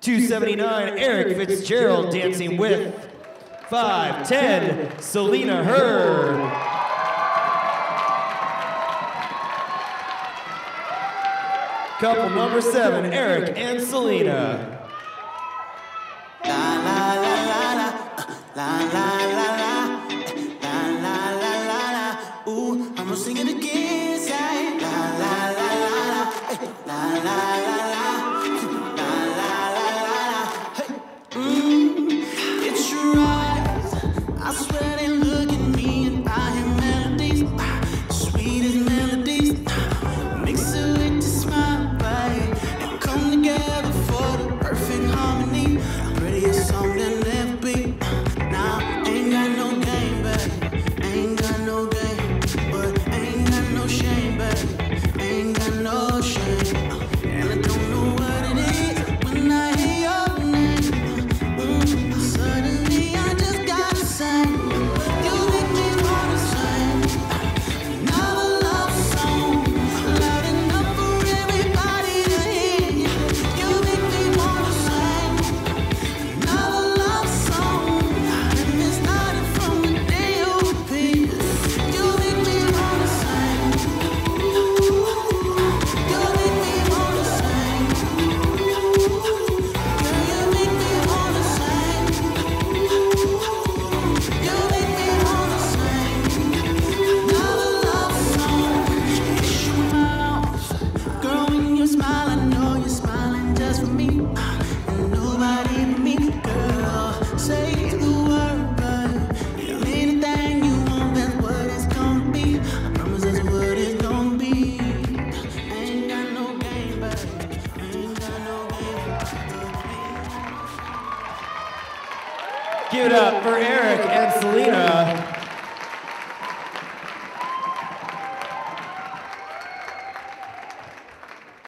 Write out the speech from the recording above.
279, Eric Fitzgerald dancing with 5'10", Selina Hurd. Couple number 7, Eric and Selina. La la la la la la la la la la la la. Ooh, I'm gonna sing it again. Say la la la la la la la la la la la. Hey, it's your eyes. I swear they look at me and I hear melodies, sweet as melodies. Mix it with the smile, babe, and come together for the perfect harmony. Prettiest song that'll ever be. Now, ain't got no game, babe. Ain't got no game, but ain't got no shame, babe. Ain't got no shame. And I don't know what it is when I hear your name. Suddenly I just gotta say, you make me wanna sing another love song, loud enough for everybody to hear. You make me wanna sing another love song, and it's not from the day you appear. You make me wanna sing. You make me wanna sing. Girl, you make me wanna sing. You make me wanna sing another love song. It's your mouth, girl. When you smile, I know you're smiling just for me, and nobody but me. Girl, say the word, babe. Anything you want, that's what it's gonna be. I promise that's what it's gonna be. Ain't got no game, babe. Ain't got no game. Give it up for Eric and Selina.